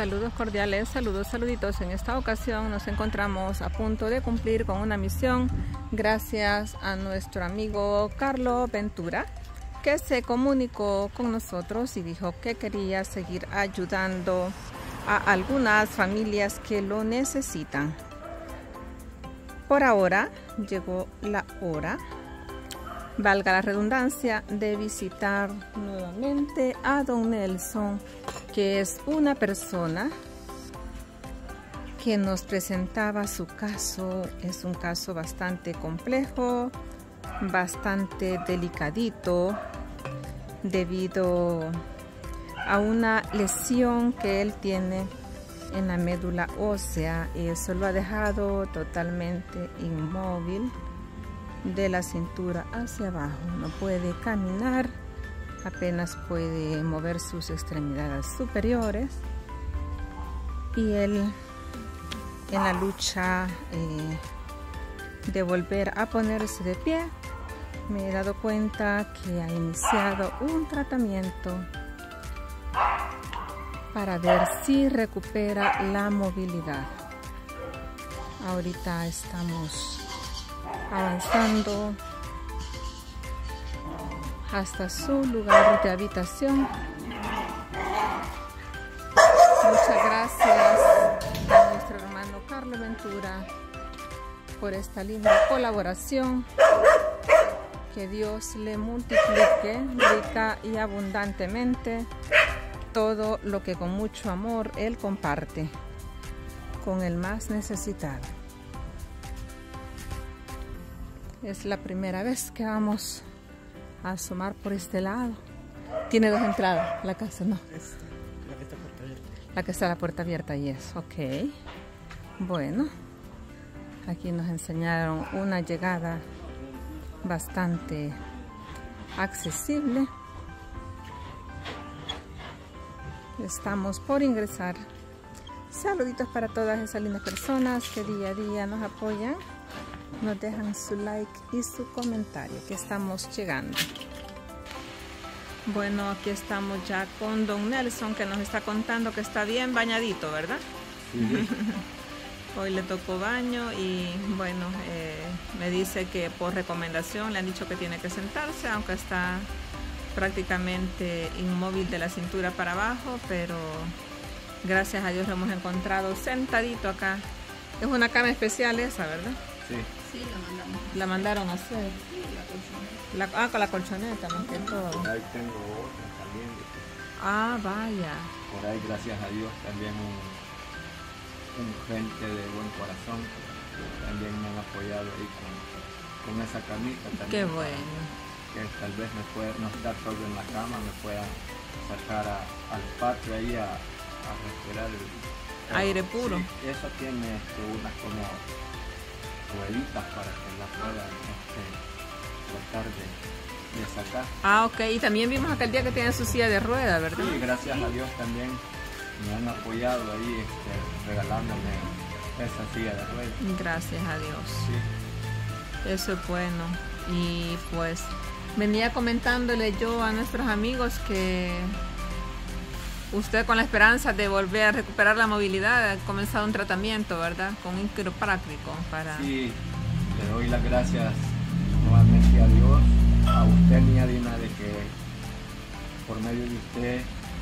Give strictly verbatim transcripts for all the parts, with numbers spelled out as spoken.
Saludos cordiales, saludos, saluditos. En esta ocasión nos encontramos a punto de cumplir con una misión gracias a nuestro amigo Carlos Ventura, que se comunicó con nosotros y dijo que quería seguir ayudando a algunas familias que lo necesitan. Por ahora llegó la hora, valga la redundancia, de visitar nuevamente a don Nelson, que es una persona que nos presentaba su caso. Es un caso bastante complejo, bastante delicadito, debido a una lesión que él tiene en la médula ósea, y eso lo ha dejado totalmente inmóvil de la cintura hacia abajo. No puede caminar, apenas puede mover sus extremidades superiores, y él en la lucha eh, de volver a ponerse de pie, me he dado cuenta que ha iniciado un tratamiento para ver si recupera la movilidad. Ahorita estamos avanzando hasta su lugar de habitación. Muchas gracias a nuestro hermano Carlos Ventura por esta linda colaboración. Que Dios le multiplique rica y abundantemente todo lo que con mucho amor él comparte con el más necesitado. Es la primera vez que vamos a asomar por este lado. Tiene dos entradas la casa, ¿no? Es la que está puerta abierta. La que está la puerta abierta, y es ok. Bueno, aquí nos enseñaron una llegada bastante accesible. Estamos por ingresar. Saluditos para todas esas lindas personas que día a día nos apoyan, nos dejan su like y su comentario, que estamos llegando. Bueno, aquí estamos ya con don Nelson, que nos está contando que está bien bañadito, ¿verdad? Sí. Hoy le tocó baño y bueno, eh, me dice que por recomendación le han dicho que tiene que sentarse, aunque está prácticamente inmóvil de la cintura para abajo, pero gracias a Dios lo hemos encontrado sentadito acá. Es una cama especial esa, ¿verdad? Sí. Sí, la mandamos. La mandaron a hacer. Sí, la colchoneta. La, ah, con la colchoneta, más que todo. Por ahí tengo otra también. Ah, vaya. Por ahí, gracias a Dios, también un, un gente de buen corazón también me han apoyado ahí con, con esa camita también. Qué bueno. Que tal vez me pueda, no estar solo en la cama, me pueda sacar a, al patio ahí a, a respirar el, el aire puro. Sí, eso tiene este, unas como rueditas para que la pueda este, tratar de, de sacar. Ah, ok. Y también vimos aquel día que tiene su silla de rueda, ¿verdad? Sí, gracias a Dios también me han apoyado ahí este, regalándome esa silla de ruedas. Gracias a Dios. Sí. Eso es bueno. Y pues venía comentándole yo a nuestros amigos que usted, con la esperanza de volver a recuperar la movilidad, ha comenzado un tratamiento, ¿verdad? Con un quiropráctico para... Sí, le doy las gracias nuevamente a Dios, a usted, niña Dina, de que por medio de usted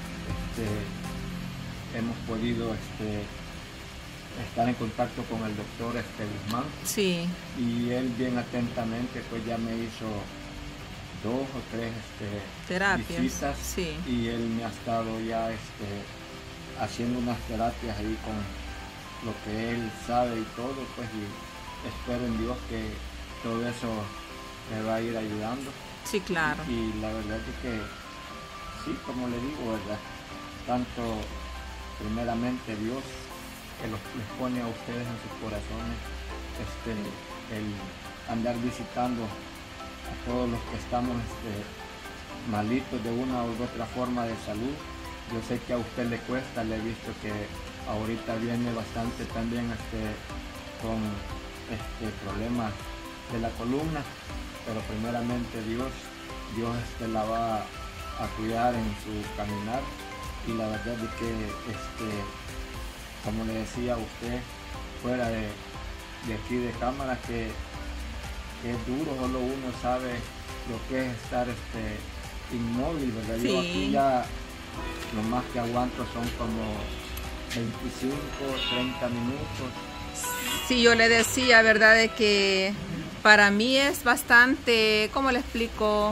este, hemos podido este, estar en contacto con el doctor este, Guzmán. Sí. Y él bien atentamente pues ya me hizo dos o tres este, terapias, visitas, sí. Y él me ha estado ya este, haciendo unas terapias ahí con lo que él sabe y todo, pues, y espero en Dios que todo eso me va a ir ayudando. Sí, claro. Y, y la verdad es que sí, como le digo, ¿verdad? Tanto primeramente Dios, que los, les pone a ustedes en sus corazones este, el andar visitando a todos los que estamos este, malitos de una u otra forma de salud. Yo sé que a usted le cuesta, le he visto que ahorita viene bastante también este, con este, problemas de la columna, pero primeramente Dios, Dios este, la va a cuidar en su caminar, y la verdad es que, este, como le decía a usted, fuera de, de aquí de cámara, que, que es duro, solo uno sabe lo que es estar este, inmóvil, ¿verdad? Sí. Yo aquí ya lo más que aguanto son como veinticinco, treinta minutos. Sí, yo le decía, ¿verdad? De que para mí es bastante, ¿cómo le explico?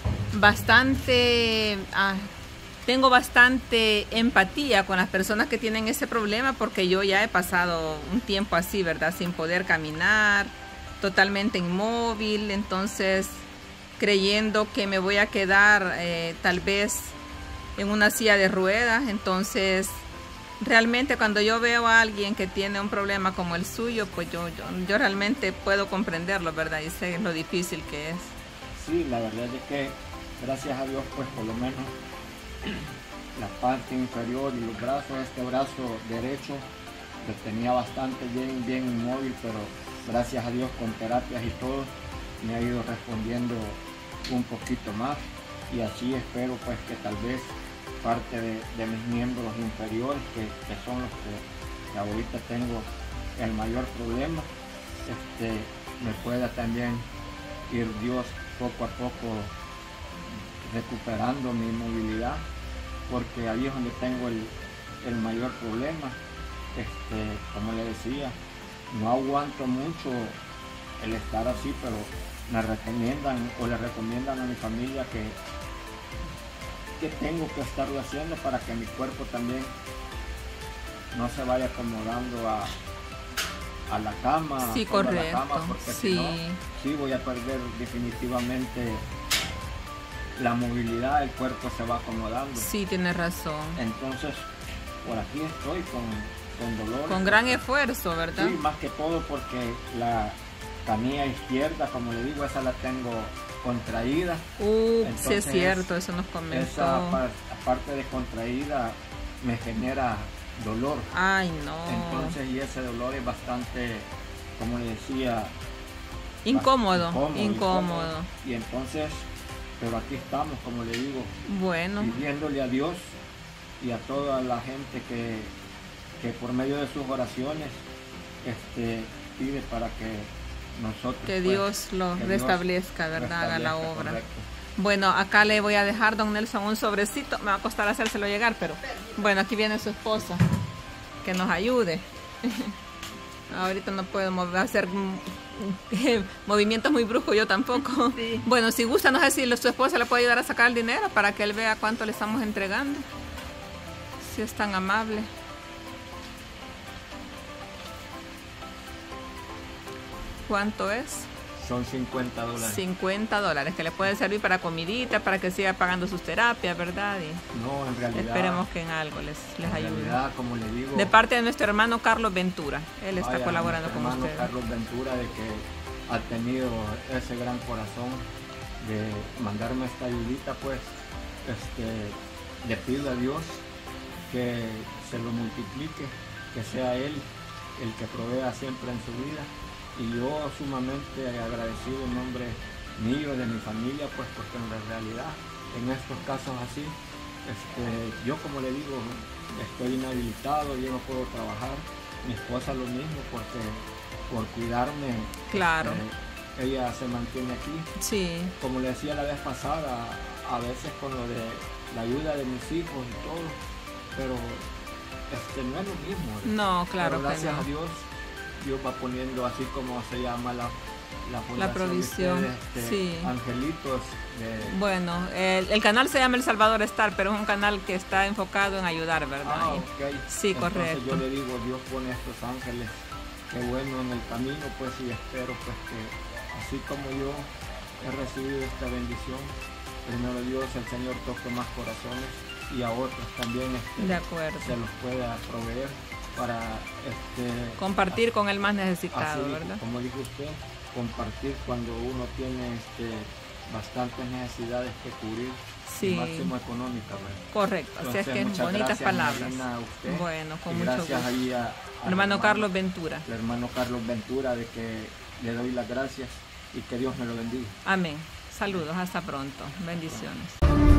Bastante, ah, tengo bastante empatía con las personas que tienen ese problema, porque yo ya he pasado un tiempo así, ¿verdad? Sin poder caminar, totalmente inmóvil, entonces creyendo que me voy a quedar eh, tal vez en una silla de ruedas. Entonces realmente cuando yo veo a alguien que tiene un problema como el suyo, pues yo, yo, yo realmente puedo comprenderlo, ¿verdad? Y sé lo difícil que es. Sí, la verdad es que gracias a Dios, pues por lo menos la parte inferior y los brazos, este brazo derecho lo tenía bastante bien, bien inmóvil, pero gracias a Dios con terapias y todo me ha ido respondiendo un poquito más, y así espero pues que tal vez parte de, de mis miembros inferiores, que, que son los que, que ahorita tengo el mayor problema, este, me pueda también ir Dios poco a poco recuperando mi movilidad, porque ahí es donde tengo el, el mayor problema. Este, como le decía, no aguanto mucho el estar así, pero me recomiendan o le recomiendan a mi familia que, que tengo que estarlo haciendo para que mi cuerpo también no se vaya acomodando a, a la cama. Sí, correcto. A la cama, porque sí. Si no, sí voy a perder definitivamente la movilidad, el cuerpo se va acomodando. Sí, tiene razón. Entonces, por aquí estoy con, con dolor. Con gran esfuerzo, ¿verdad? Sí, más que todo porque la canilla izquierda, como le digo, esa la tengo contraída. Uh, Entonces, sí es cierto, eso nos comentó. Esa parte de contraída me genera dolor. Ay, no. Entonces, y ese dolor es bastante, como le decía, incómodo, incómodo, incómodo. incómodo. Y entonces, pero aquí estamos, como le digo, bueno, pidiéndole a Dios y a toda la gente que, que por medio de sus oraciones este, pide para que nosotros, que pues, Dios lo que restablezca, Dios ¿verdad? Haga la restablezca, obra. correcto. Bueno, acá le voy a dejar, don Nelson, un sobrecito. Me va a costar hacérselo llegar, pero bueno, aquí viene su esposa, que nos ayude. Ahorita no puedo mover, hacer movimientos muy bruscos, yo tampoco. Sí. Bueno, si gusta, no sé si su esposa le puede ayudar a sacar el dinero para que él vea cuánto le estamos entregando. Si es tan amable. ¿Cuánto es? Son cincuenta dólares. cincuenta dólares, que le puede servir para comidita, para que siga pagando sus terapias, ¿verdad? Y no, en realidad. Esperemos que en algo les, les en ayude. Realidad, como le digo, de parte de nuestro hermano Carlos Ventura. Él está vaya, colaborando con hermano ustedes. Carlos Ventura, de que ha tenido ese gran corazón de mandarme esta ayudita, pues este, le pido a Dios que se lo multiplique, que sea Él el que provea siempre en su vida. Y yo sumamente agradecido en nombre mío, de mi familia, pues porque en realidad en estos casos así, este, yo como le digo, estoy inhabilitado, yo no puedo trabajar, mi esposa lo mismo, porque por cuidarme, claro, eh, ella se mantiene aquí. Sí. Como le decía la vez pasada, a veces con lo de la ayuda de mis hijos y todo, pero este, no es lo mismo. ¿verdad? No, claro. Pero gracias que no. a Dios, Dios va poniendo, así como se llama la, la, la provisión, de ustedes, este, sí. Angelitos. De... Bueno, el, el canal se llama El Salvador Star, pero es un canal que está enfocado en ayudar, ¿verdad? Ah, okay. Sí, entonces, correcto. yo le digo, Dios pone estos ángeles, qué bueno en el camino, pues, y espero pues que así como yo he recibido esta bendición, primero Dios, el Señor toque más corazones y a otros también este, de acuerdo. se los pueda proveer para este, compartir con el más necesitado, así, ¿verdad? Como dijo usted, compartir cuando uno tiene este, bastantes necesidades que cubrir, sí. máximo económica, ¿verdad? Correcto, Entonces, así es que bonitas gracias, palabras. Marina, a usted, bueno, con y mucho gracias gusto. ahí a, a hermano, hermano Carlos Ventura. El hermano Carlos Ventura, de que le doy las gracias y que Dios me lo bendiga. Amén. Saludos, hasta pronto. Bendiciones.